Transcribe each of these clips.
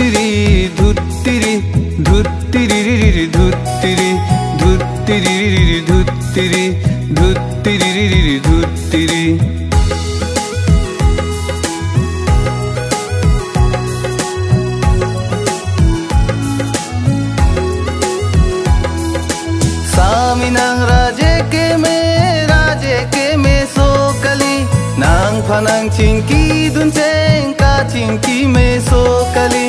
धुत्तिरी धुत्तिरी धुत्तिरी धुत्तिरी धुत्तिरी धुत्तिरी धुत्तिरी धुत्तिरी Sami nang raje ke me sokali nang phanang chinki dun cheng ka chinki me sokali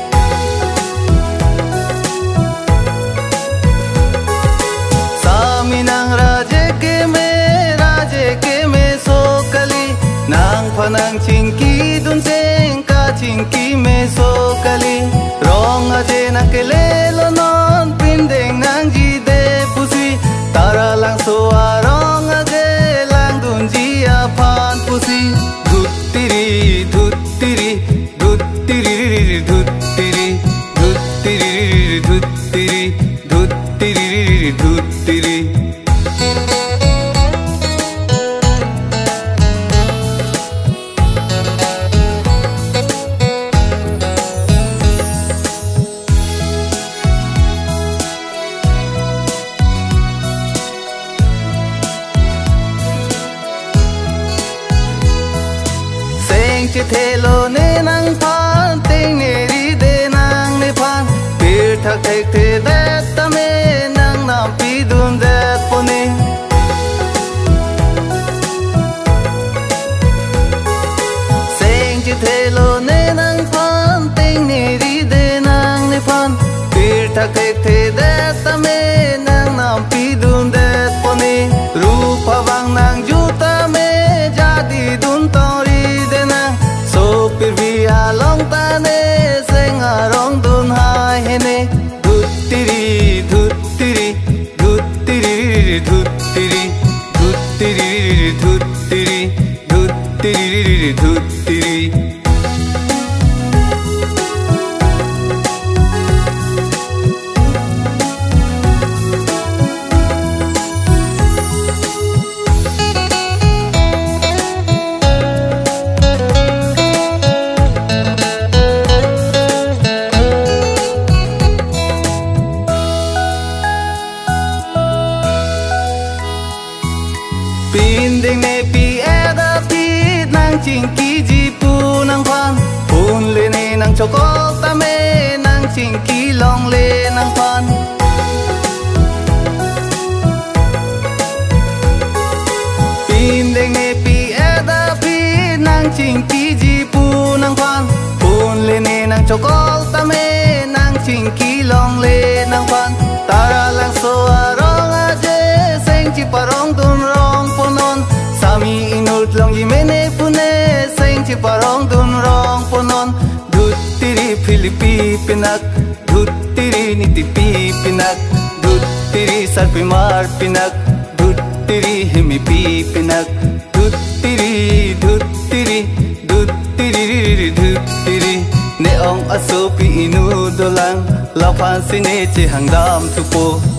Sami nang raje ke me sokali nang phanang chinki dun cheng ka chinki me sokali rong aje na ke lelo non pindeng nang ji Tara lang so arong age lang dunji aphan pusi Dhuttiri dhuttiri dhuttiri dhuttiri dhuttiri dhuttiri dhuttiri dhuttiri Che thelo ne nang phan ting ne ri de nang ne phan pir thak thek the dat ta me nang nam pi dun dat pone Seng che thelo ne nang phan ting ne ri de nang ne phan pir thak thek the dat ta me nang nam pi dun dat pone rupa wang nang juta me jadi dun tori de nang Pir via long ta ne seng arong dun hai hene Dhuttiri dhuttiri dhuttiri dhuttiri dhuttiri dhuttiri dhuttiri dhuttiri Pinding ne pi eda pi nang chinki ji pu nang phan Pun le ne nang chokol ta me nang chinki long le nang phan Pinding ne pi eda pi nang chinki ji pu nang phan Pun le ne nang chokol ta me nang chinki long le nang phan Tara lang so arong aje seng chi parong dun rong ponon Sami inut long yi mene pune seng chi parong dun rong ponon Dhuttiri Philippi pinak Dhuttiri niti pi pinak Dhuttiri sarpi mar pinak Dhuttiri himi pi pinak Dhuttiri dhuttiri dhuttiri dhuttiri Ne ong aso pi inu dolang Laphan sine che hangdam tupo